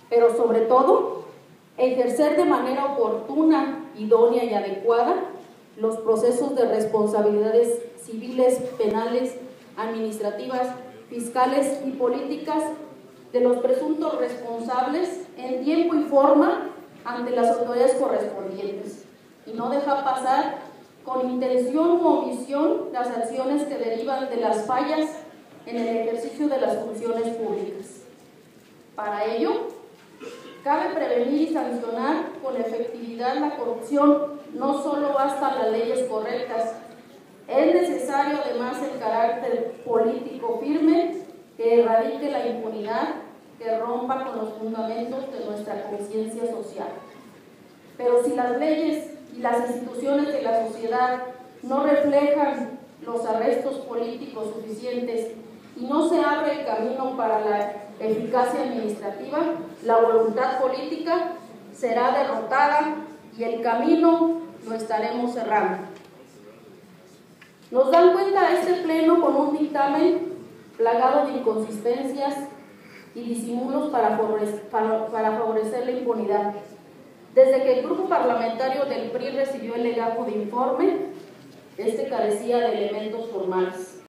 pero sobre todo, ejercer de manera oportuna, idónea y adecuada los procesos de responsabilidades civiles, penales, administrativas, fiscales y políticas de los presuntos responsables en tiempo y forma ante las autoridades correspondientes, y no dejar pasar con intención u omisión las acciones que derivan de las fallas en el ejercicio de las funciones públicas. Para ello, cabe prevenir y sancionar con efectividad la corrupción. No solo basta las leyes correctas, es necesario además el carácter político firme que erradique la impunidad, que rompa con los fundamentos de nuestra conciencia social. Pero si las leyes y las instituciones de la sociedad no reflejan los arrestos políticos suficientes y no se abre el camino para la eficacia administrativa, la voluntad política será derrotada y el camino lo estaremos cerrando. Nos dan cuenta este pleno con un dictamen plagado de inconsistencias y disimulos para favorecer la impunidad. Desde que el grupo parlamentario del PRI recibió el legajo de informe, este carecía de elementos formales.